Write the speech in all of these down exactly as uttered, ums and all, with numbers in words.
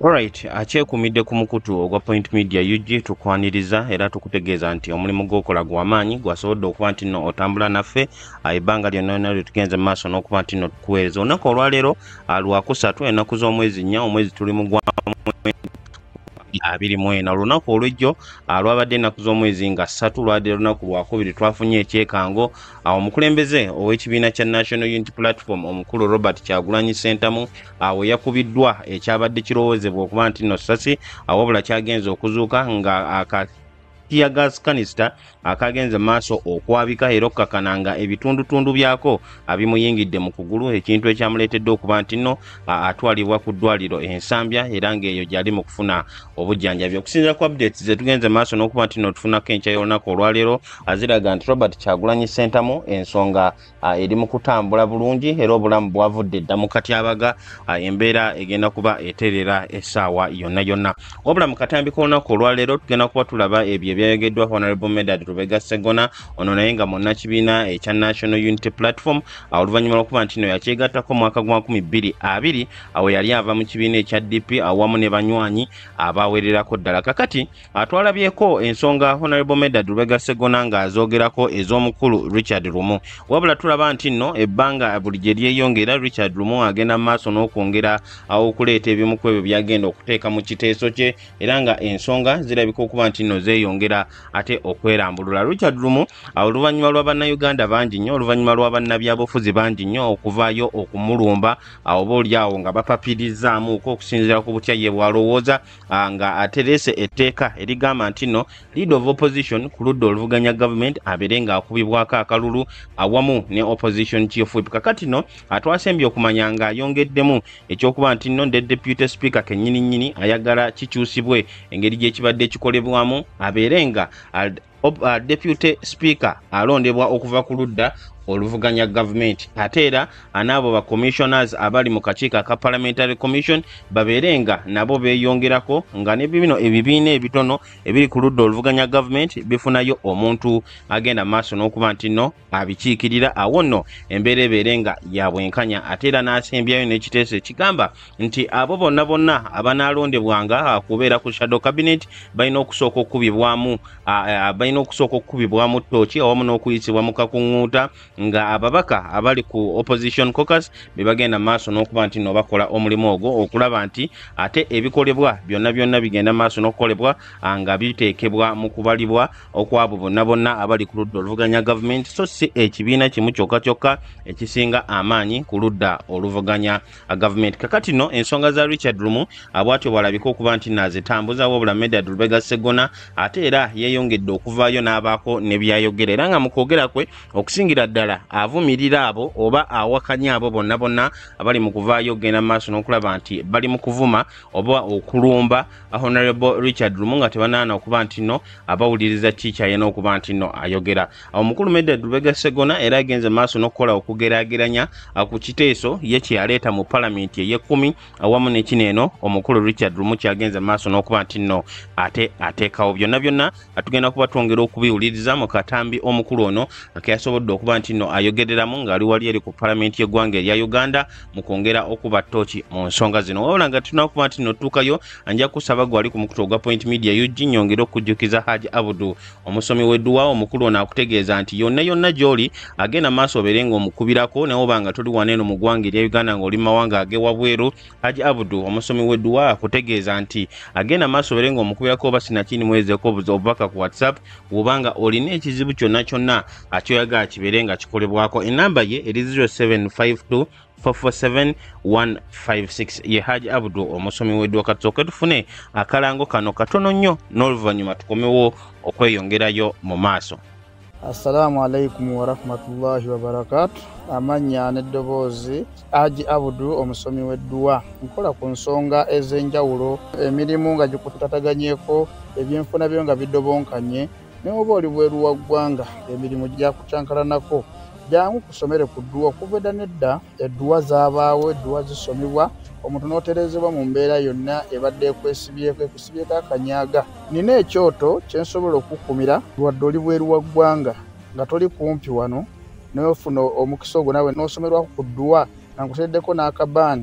Alright, achekumidde ku mukutu ogwa Point Media U G tukwaniriza era tukutegeeza nti omulimu gw'okola gw'amaanyi gwasobodde okuba nti nno otambula naffe ebbanga lyonna lyonna lyetugenze mu maaso n'okuba nti nno tukuweereza. Olunaku olwaleero lwakusatu ennaku z'omwezi nnya omwezi tuli mu gwa abiri mu ena. Olunaku olw'ejjo lwabadde ennaku z'omwezi nga ssatu lwadde olunaku lwakubiri twafunye ekyekango awo omukulembeze ow'ekibiina kya National Unity Platform omukulu Robert Kyagulanyi Ssentamu awo yakubiddwa ekyabadde kirowoozebwa okuba nti nno ssasi wabula kyagenze okuzuuka nga aka tear gas canister akagenze maaso okwabika era okkakananga ebitundutundu byako abimuyingidde mu kugulu, ekintu ekyamuleetedde okuba nti nno atwalibwa ku ddwaliro ensambya era ng'eyo gyali mu kufuna obujjanjabi. Okusinziira ku updates ze tugenze maaso n'okuba nti nno tufunako enkya y'olunaku olwaleero aziraga nti Robert Kyagulanyi Ssentamu ensonga eri mu kutambula bulungi era obulamu bwavudde dda mu katyabaga, embeera egenda kuba eteerera essaawa yonna yonna. Wabula mu katambi k'olunaku olwaleero tugenda kuba tulaba ebyo ebyayogeddwa Honorable Medard Lubega Sseggona ono naye nga munnakibiina ekya National Unity Platform oluvannyuma lw'okuba nti nno yakyegattako mu mwaka gwa nkumi bbiri abiri awo yali ava mu kibiina ekya D P awamu ne banywanyi abawererako ddala. Kakati twalabyeko ensonga Honorable Medard Lubega Sseggona ng'azoogerako ez'omukulu Richard Lumu, wabula tulaba nti nno ebbanga buli gye lyeyongera Richard Lumu agenda mu maaso n'okwongera okuleeta ebimu ku ebyo byagenda okuteeka mu kiteeso kye era nga ensonga zirabika okuba nti nno zeeyongera ate okwerambulula. Richard Lumu oluvannyuma lwa bannayuganda bangi nnyo, oluvannyuma lwa bannabyabufuzi bangi nnyo okuvaayo okumulumba oba oliawo nga bapapirizzaamuko okusinziira ku butya ye bwalowooza nga atereese etteeka erigamba nti nno leader of opposition ku ludda oluvuganya government abeere ng'akubibwako akalulu awamu ne opposition chief whip. Kakati nno twasembye okumanya ng'ayongeddemu ekyokuba nti nno ne deputy speaker kennyini nnyini ayagala kikyusibwe engeri gy'ekibadde kikolebwamu abeere nga uh, deputy speaker alondebwa okuva ku ludda oluvuganya government ate era anaabo ba commissioners abali mu kakiiko aka parliamentary commission babeerenga nabo beeyongerako nga ne bino ebibiina ebitono ebiri ku ludda oluvuganya government bifunayo omuntu agenda maaso n'okuba nti nno abikiikirira awo nno embeera ebeerenga ya bwenkanya ate era n'asembyayo n'ekiteeso ekigamba nti abo bonna bonna abanaalondebwanga kubeera ku shadow cabinet balina okusooka okukubibwamu balina okusooka okukubibwamu ttooki awamu n'okuyisibwa mu kakuŋŋuuta nga ababaka abali ku opposition caucus bebagenda maaso n'okuba nti no bakola omulimu ogwo okulaba nti ate ebikolebwa byonna byonna bigenda maaso n'okukolebwa nga biteekebwa mu kubalibwa okwabo bonna bonna abali ku ludda oluvuganya government so si ekibiina kimu kyokka kyokka ekisinga amaanyi ku ludda oluvuganya government. Kakati no ensonga za Richard Lumu abwatyo bwalabika okuba nti nazitambuza wabula Medard Lubega Sseggona ate era yeeyongedde okuvaayo n'abaako ne byayogera era nga mu kwogera kwe okusingira ddala avumirira abo oba awakanya abo bonna bonna abali mu kuvaayo ogenda maaso n'okulaba nti bali mu kuvuma oba okulumba Honorable Richard Lumu nga tebanaana okuba nti nno abawuliriza kikyayina okuba nti nno ayogera. Omukulu Medard Lubega Sseggona era agenze maaso n'okukola okugeraageranya ku kiteeso ye kye yaleeta mu palamenti ey'ekkumi awamu n'ekino eno omukulu Richard Lumu kyagenze maaso n'okuba nti nno ate ateekawo. Byonna byonna atugenda kuba twongera okubiwuliriza mu katambi omukulu ono keyasobodde okuba nti nno ayogereramu ng'ali wali eri ku palamenti y'eggwanga erya Uganda mu kwongera okuba ttooki mu nsonga zino. Wabula nga tunakuba nti nno tuukayo anja kusaba gwali ku mukutu ogwa Point Media U G nyongera okujjukiza Haji Abudu omusomi w'edduwa omukulu ono akutegeeza nti yonna yonna gy'oli agenda maaso obeere ng'omukubirako naye oba nga tuli wano eno mu ggwanga erya Uganda ng'oli mu mawanga ag'ewabweru. Haji Abudu omusomi w'edduwa akutegeeza nti agenda maaso obeere ng'omukubirako oba sinakini mwezeeko obubaka ku WhatsApp bw'obanga olina ekizibu kyonna kyonna akyoyagala kibeere nga kikolebwako. Enamba ye eri zero seven five two four four seven one five six. Ye Haji Abudu omusomi w'edduwa. Katusooke tufune akalango kano katono nnyo n'oluvannyuma tukomewo okweyongerayo mu maaso. Assalamu alaikum wa rahmatullahi wa barakatuh. Amanya n'eddoboozi Haji Abudu omusomi w'edduwa. Nkola ku nsonga ez'enjawulo emirimu nga gikutataganyeko ebyenfuna byo nga bidobonkanye ne oba oli bweru wa ggwanga emirimu gyakucankalanako jangu kusomere ku dduwa okuva edda nedda edduwa zaabaawo edduwa zisomebwa omuntu n'oterezebwa mu mbeera yonna ebadde ekwesibyeko ekusibyeko akanyaaga. Nina ekyoto kye nsobola okukumira wadde oli bweru wa ggwanga nga toli kumpi wano n'ofuna omukisa ogwo nawe n'osomerwako ku dduwa nga nkuteddeko n'akabaani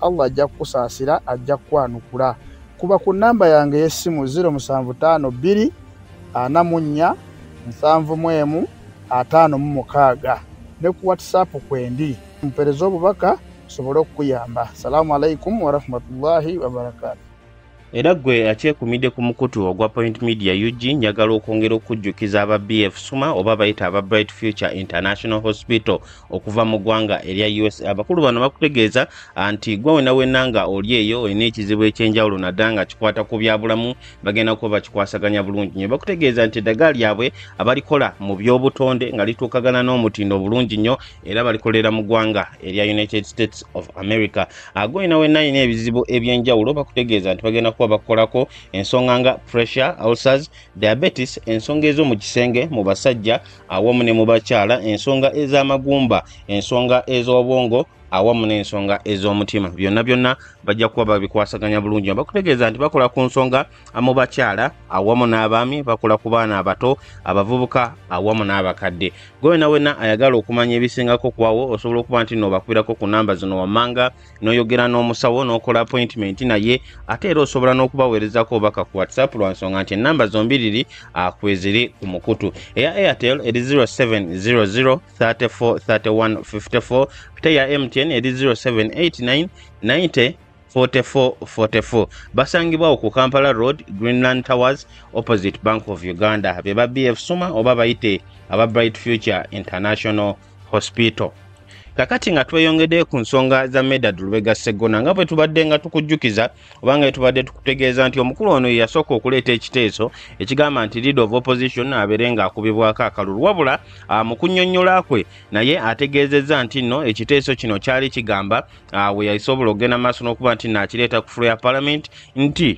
Allah ajja kukusaasira, ajja kukwanukula. Kuba ku namba yange y'essimu zero seven five two ana mu nnya nsanvu mu emu ataano mu mukaaga ne ku WhatsApp kwendi mpereza obubaka sobole okukuyamba. Assalamu alaikum wa rahmatullahi wa barakatuh. Era gwe akyekumidde ku mukutu ogwa Point Media U G njagala okwongera okujjukiza aba B F Suma oba bayita aba Bright Future International Hospital okuva mu ggwanga erya U S A. Abakulu bano bakutegeeza nti gwe wena wena nga oli eyo olina ekizibu ekyenjawulo naddala nga kikwata ku byabulamu bagenda kuba bakikwasaganya bulungi nnyo. Bakutegeeza nti eddagala lyabwe abalikola mu by'obutonde nga lituukagana n'omutindo bulungi nnyo era balikolera mu ggwanga erya United States of America. Gwe wena wena alina ebizibu ebyenjawulo bakutegeeza nti bagenda bakolako ensonga nga pressure, ulcers, diabetes, ensonga ezo mu kisenge mu basajja awamu ne mu bakyala, ensonga ez'amagumba, ensonga ez'obwongo awamu n'ensonga ez'omutima. Byonna byonna bajja kuba babikwasaganya bulungi. Bakutegeeza nti bakola ku nsonga mu bakyala awamu n'abaami, bakola ku baana abato, abavubuka awamu n'abakadde. Gwe wena wena ayagala okumanya ebisingako kwawo osobola okuba nti n'obakubirako ku namba zino wammanga n'oyogera n'omusawo n'okola appointment naye ate era osobola n'okubaweerezako obubaka ku WhatsApp lwa nsonga nti ennamba zombiriri akweziri ku mukutu. Eya Airtel eri zero seven zero zero three four three one five four, pita ya M T N eri zero seven eight nine ninety forty-four forty-four. Basangibwa ku Kampala Road, Greenland Towers, opposite Bank of Uganda. Beba B F Suma oba bayite aba Bright Future International Hospital. Kakati nga tweyongedde ku nsonga za Medad Lubega Sseggona nga bwe tubadde nga tukujjukiza obanga tubadde tukutegeeza nti omukulu ono yasooka okuleeta ekiteeso ekigamba nti leader of opposition abeere nga akubibwako akalulu. Wabula mu kunnyonnyola kwe naye ategeezezza nti nno ekiteeso kino kyali kigamba we yasobola okugenda maaso n'okuba nti naakireeta ku floor ya Parliament nti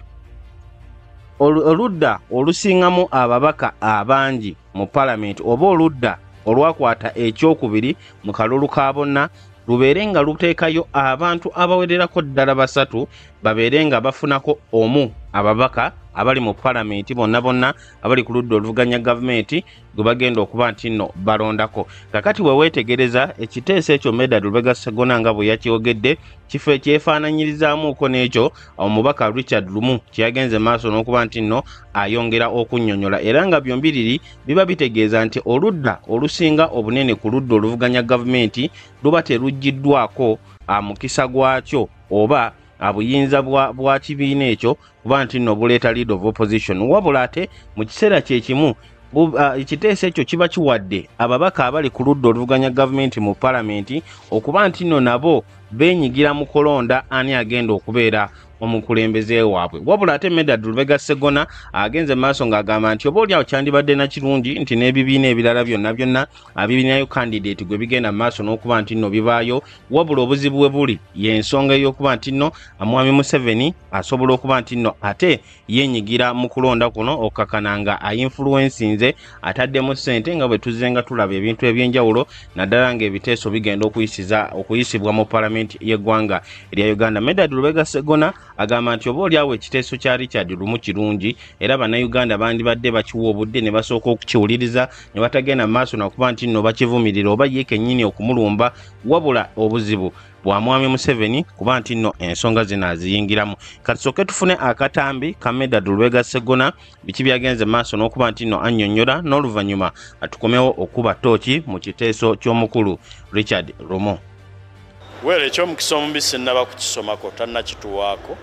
oludda olusingamu ababaka abangi mu Parliament oba oludda olwakwata ekyokubiri mu kalulu ka bonna lubeere nga luteekayo abantu abawererako ddala basatu babeere nga bafunako omu ababaka abali mu Parliament bonna bonna abali ku ludda oluvuganya gavumenti gwe bagenda okuba nti nno balondako. Kakati we weetegereza ekiteeso ekyo Medad Lubega Sseggona nga bwe yakyogedde kifo ekyefaananyirizaamuuko n'ekyo omubaka Richard Lumu kyeyagenze maaso n'okuba nti nno ayongera okunnyonnyola era nga byombiriri biba bitegeeza nti oludda olusinga obunene ku ludda oluvuganya gavumenti luba teruggiddwako mukisa gwakyo oba abuyinza bwa, bwa kibiina ekyo kuba nti nno buleeta leader of opposition. Wabula ate mu kiseera kyekimu ekiteeso ekyo kiba kiwadde ababaka abali ku ludda oluvuganya gavumenti mu Parliament okuba nti nno nabo beenyigira mu kulonda ani agenda okubeera omukulembeze waabwe. Wabula ate Medad Lubega Sseggona agenze maaso ng'agamba nti oba oliawo kyandibadde na kirungi nti n'ebibiina ebirala byonna byonna abibiinayo candidate gwe bigenda maaso n'okuba nti nno bibaayo. Wabula obuzibu bwe buli y'ensonga ey'okuba nti nno Mwami Museveni asobola okuba nti nno ate yeenyigira mu kulonda kuno okakana nga ayinfluensinze ataddemu ssente nga bwe tuzze nga tulaba ebintu ebyenjawulo naddala ng'ebiteeso bigenda okuyisiza okuyisibwa mu Parliament y'eggwanga erya Uganda. Medad Lubega Sseggona agamba nti oba oliawo ekiteeso kya Richard Lumu kirungi era bannayuganda bandibadde bakiwa obudde ne basooka okukiwuliriza ne batagenda maaso nakuba nti nno bakivumirira oba ye kennyini okumulumba. Wabula obuzibu bwa Mwami Museveni kuba nti nno ensonga zino aziyingiramu. Katusooke tufune akatambi ka Medad Lubega Sseggona biki byagenze maaso n'okuba nti nno annyonnyola n'oluvannyuma atukomewo okuba ttooki mu kiteeso ky'omukulu Richard Lumu. Wele eky'omukisa omubisi nnaba kukisomako tannakituwaako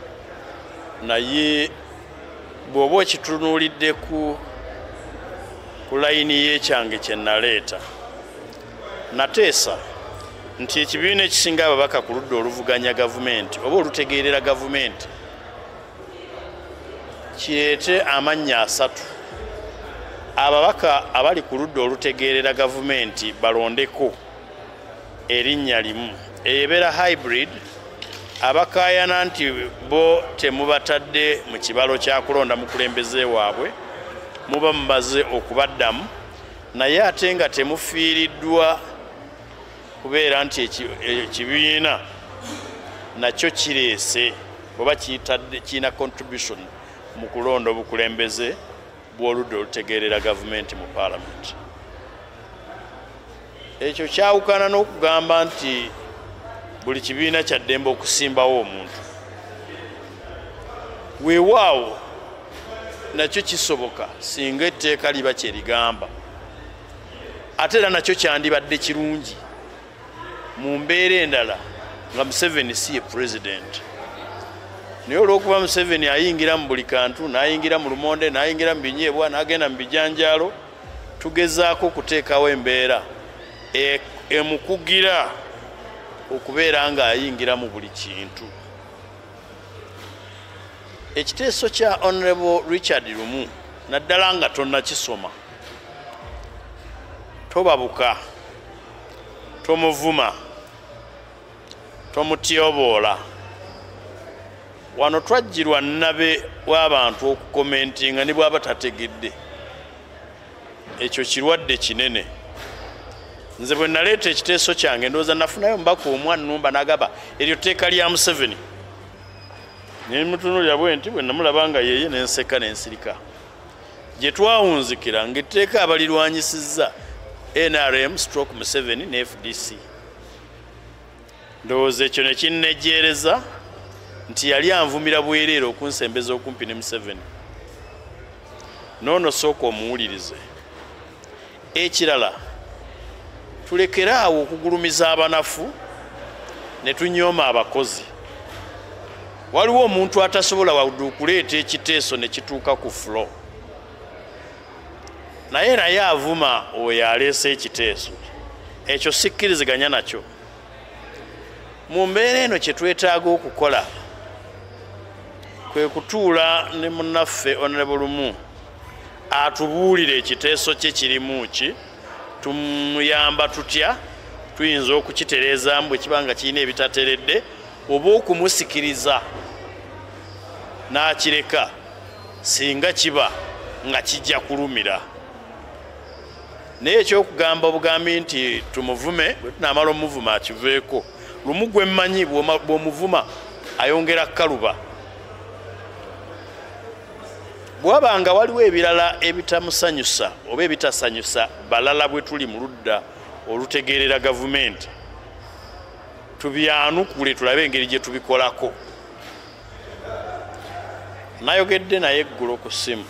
naye bw'oba okitunuulidde ku ku layini y'ekyange kye naleeta nateesa nti ekibiina ekisinga ababaka ku ludda oluvuganya gavumenti oba olutegeerera gavumenti kireete amannya asatu. Ababaka abali ku ludda olutegeerera gavumenti balondeko erinnya limu ebeera hybrid abakaayana nti bo temubatadde mu kibalo kya kulonda mukulembeze waabwe muba mumaze okubaddamu naye ate nga temufiiriddwa kubeera nti ekibiina nakyo kireese oba kiina contribution mu kulonda obukulembeze bw'oludda olutegeerera gavumenti mu Parliament. Ekyo kyawukana n'okugamba nti buli kibiina kya ddembe okusimbawo omuntu weewaawo nakyo kisoboka singa etteeka liba kyerigamba ate era nakyo kyandibadde kirungi mu mbeera endala nga Museveni si ye pulezidenti naye olw'okuba Museveni ayingira mu buli kantu n'ayingira mu lumonde n'ayingira mu binyeebwa n'agenda mu bijanjaalo tugezaako okuteekawo embeera emukugira okubeera ng'ayingira mu buli kintu. Ekiteeso kya Honorable Richard Lumu naddala nga tonnakisoma tobabuka tomuvuma tomutyoboola wano twajjirwa nnabe w'abantu okukomentinga ne bw'aba tategedde ekyo kirwadde kinene. Nze bwe naleeta ekiteeso kyange ndowooza nafunayo mbaka omwannumba n'agamba eryo tteeka lya Museveni ne mutunuulira bwe nti bwe namulaba nga yeye n'enseka n'ensirika gye twawunzikira ng'etteeka abalirwanyisizza N R M stroke Museveni ne F D C. Ndowooza ekyo ne kinnejjeereza nti yali anvumira bwereere okunsembeza okumpi ne Museveni. Noono sooka omuwulirize. Ekirala tulekeraawo okugulumiza abanafu ne tunyooma abakozi. Waliwo omuntu atasobola wadde okuleeta ekiteeso ne kituuka ku floor naye naye avuma oyo aleese ekiteeso ekyo sikkiriziganya nakyo. Mu mbeera eno kye twetaaga okukola kwe kutuula ne munnaffe Honorable Lumu atubuulire ekiteeso kye kirimu ki tumuyamba tutya tuyinza okukitereeza mbwe kibanga kirina ebitateredde oba okumusikiriza n'akireka singa kiba nga kijja kulumira. Naye ekyokugamba obugambi nti tumuvume bwe tunaamala omuvuma akiveeko Lumu gwe mmanyi bw'omuvuma ayongera kaluba. Bwabanga waliwo ebirala ebitamusanyusa oba ebitasanyusa balala bwe tuli mu ludda olutegeerera gavumenti tubyanukule tulabe engeri gye tubikolako. Nayogedde naye eggulo ku ssimu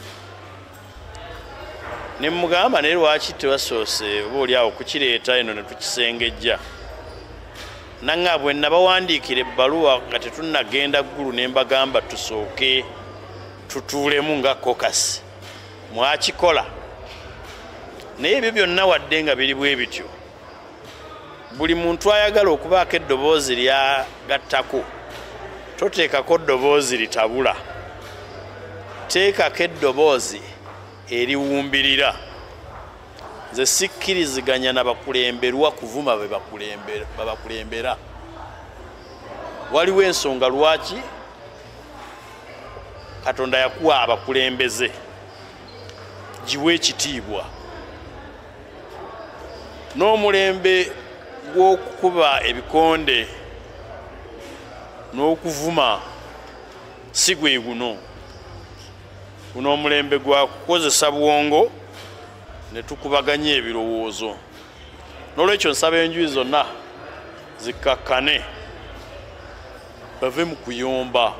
ne mugamba naye lwaki tebasoose oba oliawo kukireeta eno ne tukisengejja. Nanga bwe nabawandiikira ebbaluwa nga tetunnagenda ggulu ne mbagamba tusooke tutuulemu nga kokasi mwakikola. Naye ebyo byonna wadde nga biri bwe bityo buli muntu ayagala okubaako eddoboozi lyagattako toteekako ddoboozi litabula teekako eddoboozi eriwumbirira. Nze sikkiriziganya n'abakulemberwa kuvuma be babakulembera. Waliwo ensonga lwaki Katonda yakuwa abakulembeze giwe ekitiibwa. N'omulembe gw'okukuba ebikonde n'okuvuma si gwe guno. Guno omulembe gwa kukozesa bwongo ne tukubaganya ebirowoozo. N'olwekyo nsaba enjuyi zonna zikkakkane bave mu kuyomba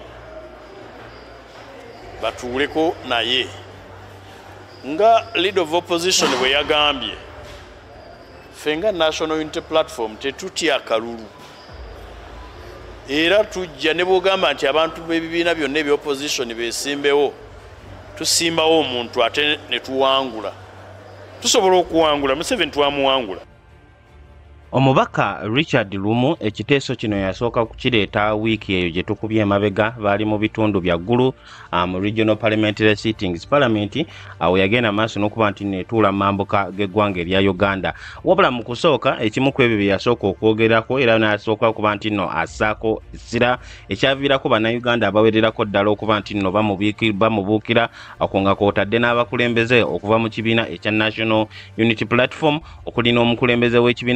batuuleko naye nga leader of opposition bwe yagambye ffe nga National Unity Platform tetutya akalulu era tujja ne bwogamba nti abantu b'ebibiina byonna eby'opposition beesimbewo tusimbawo omuntu ate ne tuwangula tusobola okuwangula Museveni twamuwangula. Omubaka Richard Lumu ekiteeso kino yasooka kukireeta wiiki eyo gye tukubye emabega baali mu bitundu bya ggulu mu Regional Parliamentary Sittings Parliament awo yagenda maaso n'okuba nti netuula mu mambuka g'eggwanga erya Uganda. Wabula mu kusooka ekimu ku ebyo bye yasooka okwogerako era n'asooka okuba nti nno assaako essira ekyaviirako bannayuganda abawererako ddala okuba nti nno bamubuukira ako nga kw'otadde n'abakulembeze okuva mu kibiina ekya National Unity Platform okuli n'omukulembeze w'ekibiina Robert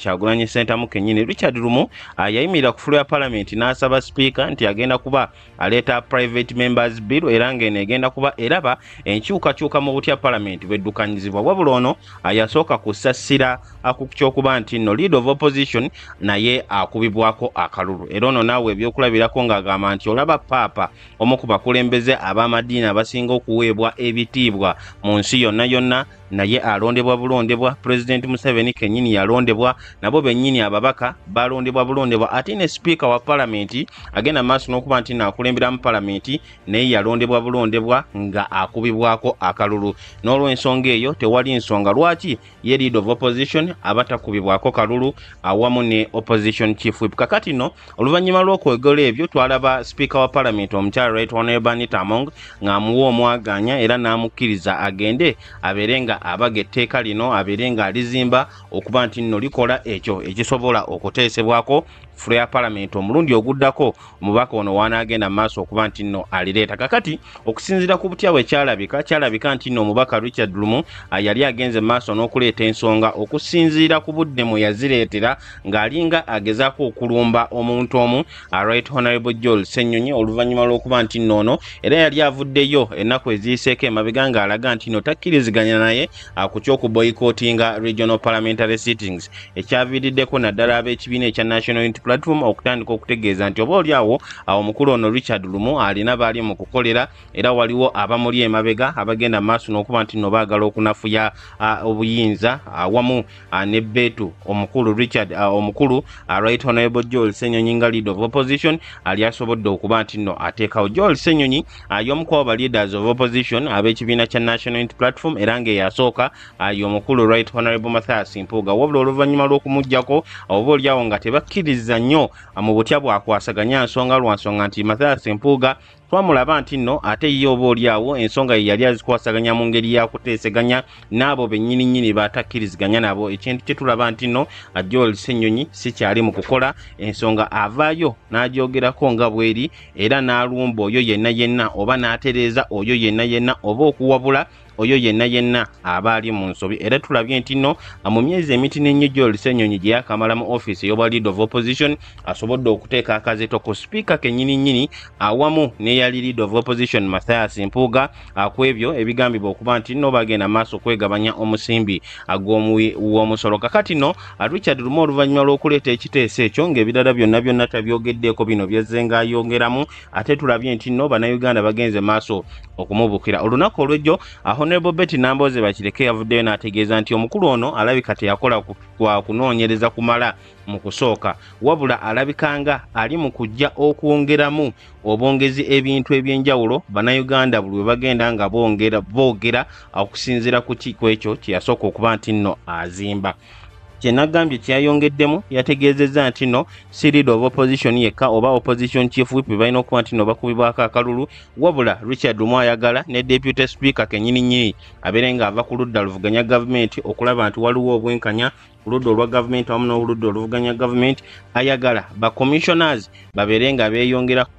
Kyagulanyi Ssentamu kennyini Richard Lumu yayimirira ku ffulo ya Parliament n'asaba Speaker nti agenda kuba aleeta private members bill era ng'eno egenda kuba eraba enkyukakyuka mu butya Parliament bweddukanyizibwa. Wabula ono yasooka kusassira ky'okuba nti nno leader of opposition naye akubibwako akalulu. Era ono naawe ebyokulabirako ng'agamba nti olaba Paapa omu ku bakulembeze ab'amadiini abasinga okuweebwa ebitiibwa mu nsi yonna yonna naye alondebwa bulondebwa. President Museveni kennyini yalondebwa, nabo bennyini ababaka balondebwa bulondebwa, ate ne Speaker wa Parliament agenda maaso n'okuba nti naakulembera mu Parliament naye yalondebwa bulondebwa nga akubibwako akalulu. N'olw'ensonga eyo tewali nsonga lwaki ye leader of opposition abatakubibwako kalulu awamu ne opposition chief whip. Kakati no oluvannyuma lw'okwegala ebyo twalaba Speaker wa Parliament omukyala Right Honourable Anita Among ng'amuwa omwaganya era n'amukkiriza agende abeere nga abaga etteeka lino abeere nga alizimba okuba nti nno likola ekyo ekisobola okuteesebwako ffulo ya Parliament omulundi oguddako omubaka ono wanaagenda mu maaso okuba nti nno alireeta. Kakati okusinziira ku butya bwe kyalabika kyalabika nti nno omubaka Richard Lumu yali agenze mu maaso n'okuleeta ensonga okusinziira ku budde mwe yazireetera ng'alinga agezaako okulumba omuntu omu Right Honourable Joel Ssenyonyi oluvannyuma lw'okuba nti nno ono era yali avuddeyo ennaku eziyiseeko emabega ng'alaga nti nno takkiriziganya naye ku ky'okuboycottinga regional parliamentary sittings ekyaviiriddeko naddala ab'ekibiina ekya National Unity Platform okutandika okutegeeza nti oba oliawo omukulu ono Richard Lumu alina baali mu kukolera era waliwo abamuli emabega abagenda maaso n'okuba nti nno baagala okunafuya obuyinza awamu ne Betu omukulu Richard omukulu Right Honourable Joel Ssenyonyi nga leader of opposition ali asobodde okuba nti nno ateekawo. Joel Ssenyonyi y'omu ku abo leaders of opposition ab'ekibiina kya National Unity Platform era ng'eyasooka y'omukulu Right Honourable Mathias Mpuuga. Wabula oluvannyuma lw'okumuggyako oba oliawo nga tebakkiriza nnyo mu butya bwakwasaganya nsonga lwa nsonga nti Mathias Mpuuga twamulaba nti nno ate ye oba oliawo ensonga ye yali azikwasaganya mu ngeri ya kuteeseganya n'abo bennyini nnyini batakkiriziganya nabo. Ekintu kye tulaba nti nno Joel Ssenyonyi si kyali mu kukola ensonga avaayo n'agyogerako nga bweri era n'alumba oyo yenna yenna oba n'atereeza oyo yenna yenna oba okuwabula oyo yenna yenna abaali mu nsobi. Era tulabye nti nno mu myezi emitini ennyo Joel Ssenyonyi gye yakamala mu office ey'obwa leader of opposition asobodde okuteeka akazeto ku speaker kennyini nnyini awamu n'eyali leader of opposition Mathias Mpuuga ku ebyo ebigambibwa okuba nti nno bagenda maaso kwegabanya omusimbi w'omusolo. Kakati nno Richard Lumu oluvannyuma lw'okuleeta ekiteeso ekyo ng'ebirala byonna byonna tabyogeddeeko bino byazze ng'ayongeramu ate tulabye nti nno bannayuganda bagenze maaso okumubukira. Olunaku olw'ejjo Honourable Betty Namboze Bakireke yavuddeyo n'ategeeza nti omukulu ono alabika teyakola kwa kunoonyereza kumala mu kusooka wabula alabikanga ali mu kujja okwongeramu obwongezi ebintu ebyenjawulo bannayuganda buli we bagenda nga boongera boogera okusinziira ku kiiko ekyo kye yasooka okuba nti nno azimba. Kyenagambye kyayongeddemu yategeezezza nti nno si leader of opposition yekka oba opposition chief whip balina okuba nti nno bakubibwako akalulu wabula Richard Lumu ayagala ne deputy speaker kennyini nnyini abeere ng'ava ku ludda luvuganya gavumenti okulaba nti waliwo obwenkanya ku ludda olwa gavumenti awamu n'oludda oluvuganya gavumenti. Ayagala ba commissioners babeere nga beeyongerako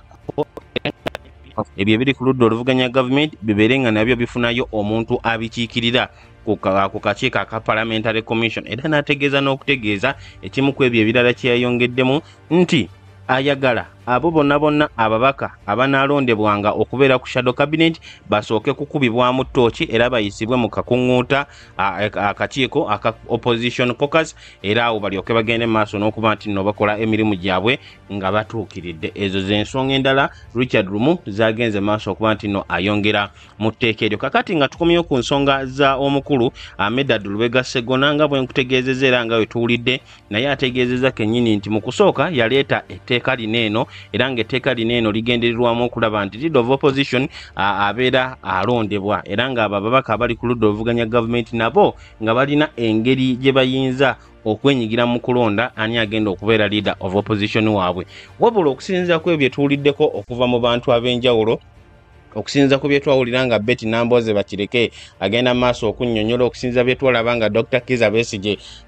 ebyo ebiri ku ludda oluvuganya gavumenti bibeere nga nabyo bifunayo omuntu abikiikirira ku kakiiko aka Parliamentary Commission. Era n'ategeeza n'okutegeeza ekimu ku ebyo ebirala kyeyayongeddemu nti ayagala abo bonna bonna ababaka abanaalondebwanga okubeera ku shadow cabinet basooke kukubibwamu ttooki era bayisibwe mu kakuŋŋuuta akakiiko aka opposition caucus era awo balyoke bagende maaso n'okuba nti nno bakola emirimu gyabwe nga batuukiridde. Ezo z'ensonga endala Richard Lumu zagenze maaso okuba nti nno ayongera mu tteeka eryo. Kakati nga tukomyeyo ku nsonga za omukulu Medad Lubega Sseggona nga bwe nkutegeezeza era nga we tuwulidde naye ategeezeza kennyini nti mu kusooka yaleeta etteeka lineeno era ng'etteeka lino eno ligendererwamu okulaba nti leader of opposition abeera alondebwa era ng'abo ababaka abali ku ludda oluvuganya gavumenti nabo nga balina engeri gye bayinza okwenyigira mu kulonda ani agenda okubeera leader of opposition waabwe. Wabula okusinziira ku ebyo tuwuliddeko okuva mu bantu ab'enjawulo okusinza ku byetwawulira nga Betty Namboze Bakireke agenda maaso okunnyonnyola okusinza byetwalaba nga Doctor Kizza Besigye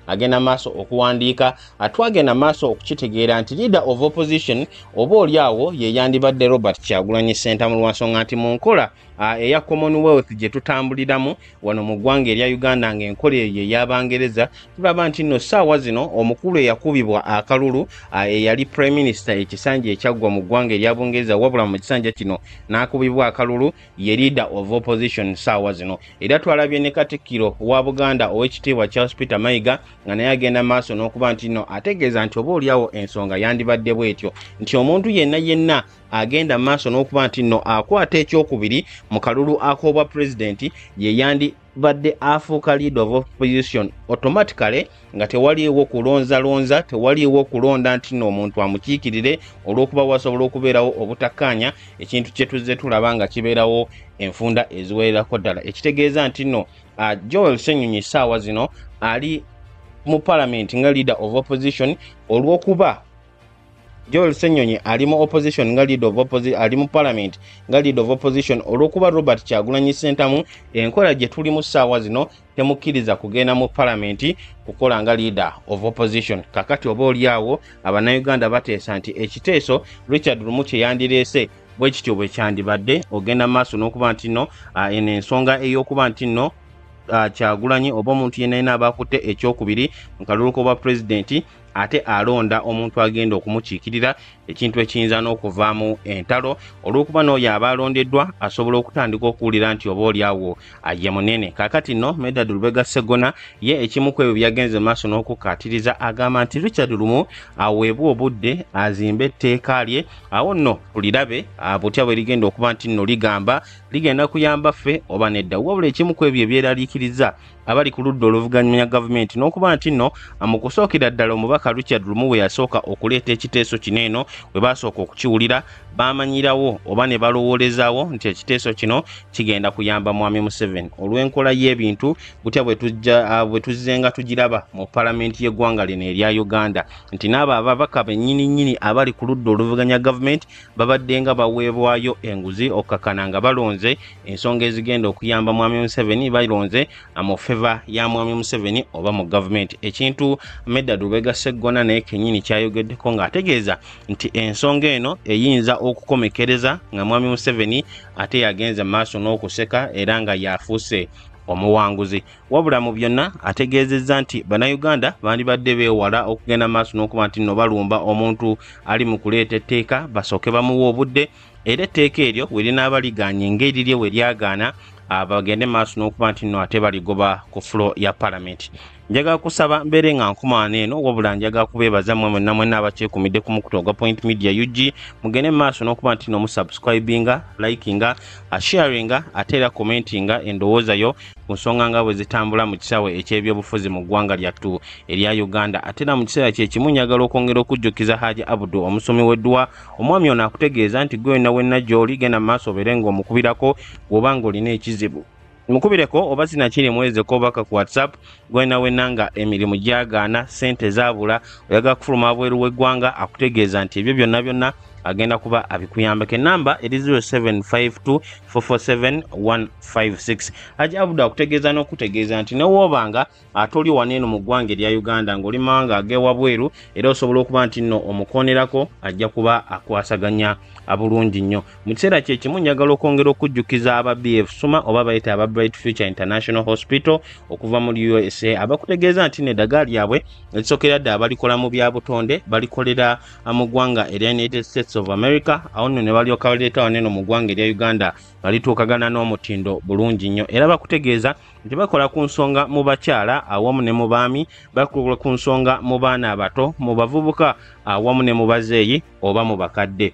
agenda maaso okuwandiika atwagenda maaso okukitegeera nti leader of opposition oba oliawo ye yandibadde Robert Kyagulanyi Ssentamu lwansonga nti mu nkola uh, eya Commonwealth gye tutambuliramu wano mu ggwanga erya Uganda ng'enkola eyo ey'Abangereza tulaba nti nno ssaawa zino omukulu eyakubibwa akalulu uh, eyali Prime Minister ekisanja ekyaggwa mu ggwanga erya Bungereza wabula mu kisanja kino n'akubibwa akalulu ye leader of opposition ssaawa zino era twalabye ne Katikkiro wa Buganda ow'ekitiibwa Charles Peter Mayiga nga naye agenda maaso n'okuba nti nno ategeeza nti oba oliawo ensonga yandibadde bwetyo nti omuntu yenna yenna agenda maaso n'okuba nti nno akwata ekyokubiri mu kalulu ak'obwa president ye yandibadde afuuka leader of opposition automatically nga tewaliiwo kulonza lonza tewaliiwo kulonda nti nno omuntu amukiikirire olw'okuba wasobola okubeerawo obutakkaanya ekintu kye tuzze tulaba nga kibeerawo enfunda eziwererako ddala ekitegeeza nti nno uh, Joel Ssenyonyi ssaawa zino ali mu parliament nga leader of opposition olw'okuba Joel Ssenyonyi ali mu opposition nga leader of opposition ali mu parliament nga leader of opposition olw'okuba Robert Kyagulanyi Ssentamu enkola gye tuli mu ssaawa zino temukkiriza kugenda mu parliament kukola nga leader of opposition kakati oba oliawo abannayuganda bateesa nti ekiteeso Richard Lumu kye yandireese bwe kityo bwe kyandibadde ogenda maaso n'okuba nti nno uh, eno ensonga ey'okuba nti nno uh, Kyagulanyi oba omuntu yenna yenna abakutte ekyokubiri mu kalulu k'obwa president ate alonda omuntu agenda okumukiikirira ekintu ekiyinza n'okuvaamu entalo olw'okuba n'oyo aba alondeddwa asobola okutandika okuwulira nti oba oliawo ye munene kaakati nno Medad Lubega Sseggona ye ekimu ku ebyo byagenze maaso n'okukkaatiriza agamba nti Richard Lumu aweebwa obudde azimbe etteeka lye awo nno tulirabe butya bwe ligenda okuba nti nno ligamba ligenda kuyamba ffe oba nedda wabula ekimu ku ebyo ebyeraliikiriza abali ku ludda oluvuganya gavumenti n'okuba nti nno mu kusookera ddala omubaka Richard Lumu we yasooka okuleeta ekiteeso kino eno we basooka okukiwulira bamanyirawo oba ne balowoolezaawo nti ekiteeso kino kigenda kuyamba Mwami Museveni olw'enkola y'ebintu butya bwe tujja bwe tuzzenga tugiraba mu palamenti y'eggwanga lino erya Uganda nti n'abo ababaka bennyini nnyini abali ku ludda oluvuganya gavumenti babadde nga baweebwayo enguzi okkakkana nga balonze ensonga ezigenda okuyamba Mwami Museveni balonze mu feva ya Mwami Museveni oba mu gavumenti ekintu Medad Lubega Sseggona naye kennyini kyayogeddeko ng'ategeeza nti ensonga eno eyinza okukomekereza nga Mwami Museveni ate yagenze maaso n'okuseka era nga yafuuse omuwanguzi wabula mu byonna ategeezezza nti bannayuganda bandibadde beewala okugenda maaso n'okuba nti nno balumba omuntu ali mu kuleeta etteeka basooke bamuwa obudde era etteeka eryo we linaaba liganye ng'erirye we lyagaana abagende maaso n'okuba nti nno ate baligoba ku flo ya parliament njagala kusaba mbeere nga nkumaana eno wabula njagala kubeebaza mmwe mwenna mwenna abakyekuumidde ku mukutu ogwa Point Media U G mugende maaso n'okuba nti nno musubscribinga likinga sharinga ate era commentinga endowooza yo ku nsonga nga bwe zitambula mu kisaawe eky'ebyobufuzi mu ggwanga lyattu erya Uganda ate era mu kiseera kye kimu njagala okwongera okujjukiza Haji Abdu omusomi w'edduwa omwami ono akutegeeza nti gwe wenna wenna gy'oli genda maaso obeere ng'omukubirako bw'oba ng'olina ekizibu mukubireko oba sinakiri mwezeko obaka ku WhatsApp gwena wenna nga emirimu gyagaana sente zaabula oyagala kufuluma abweru w'eggwanga akutegeeza nti ebyo byonna byonna agenda kuba abikuyambako enamba eri zero seven five two four four seven one five six Haji Abdu akutegeeza n'okutegeeza nti newoobanga atoli waneeno mu ggwanga erya Uganda ng'oli mawanga ag'ewabweru era osobola okuba nti nno omukonerako ajja kuba akwasaganya abulungi nnyo mu kiseera kye kimu njagala okwongera okujjukiza aba B F Suma oba bayita aba Bright Future International Hospital okuva mu U S A abakutegeeza nti n'eddagala lyabwe erisookera ddala balikola mu bya butonde balikolera mu ggwanga erya United States of America awo nno ne balyoka baleeta waneeno mu ggwanga erya Uganda balituukagana n'omutindo bulungi nnyo era bakutegeeza nti bakola ku nsonga mu bakyala awamu ne mu baami bakola ku nsonga mu baana abato mu bavubuka awamu ne mu bazeeyi oba mu bakadde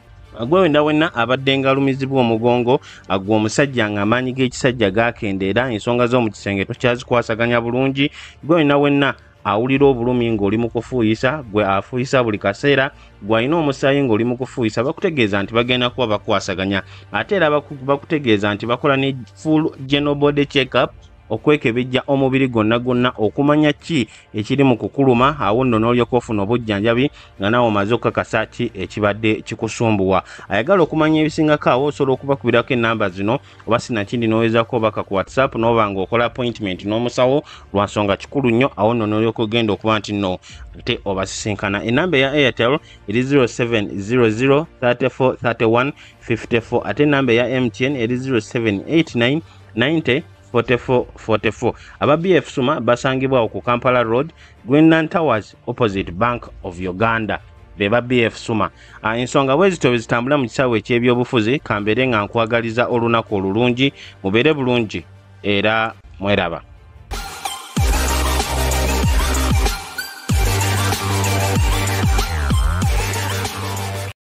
gwe wenna wenna abadde ng'alumizibwa omugongo agwa omusajja ng'amaanyi g'ekisajja gaakendeera ensonga z'omu kisenge tokyazikwasaganya bulungi gwe wenna wenna awulira obulumi ng'oli mu kufuuyisa gwe afuuyisa buli kaseera gwe alina omusaayi ng'oli mu kufuuyisa bakutegeeza nti bagenda kuba bakwasaganya ate era bakutegeeza nti bakola ne full general body check up okwekebejja omubiri gwonna gwonna okumanya ki ekiri mu kukuluma awo nno n'olyoka ofuna obujjanjabi nga naawe omaze okukakasa ki ekibadde kikusumbuwa. Ayagala okumanya ebisingako awo osobola okubakubirako ennamba zino oba sinakindi n'owezaako obaka ku WhatsApp n'oba ng'okola appointment n'omusawo lwa nsonga kikulu nnyo awo nno n'olyoka ogenda okuba nti nno ate obasisinkana. Ennamba eya Airtel eri zero seven zero zero three four three one five four ate ennamba eya M T N eri zero seven eight nine ninety forty-four forty-four. Aba B F Suma basangibwa ku Kampala Road, Gwennan Towers opposite Bank of Uganda. Beba B F Suma. Uh, ensonga bwezito bezitambula mu kisaawe eky'ebyobufuzi kambeere nga nkwagaliza olunaku olulungi mubeere bulungi era mweraba.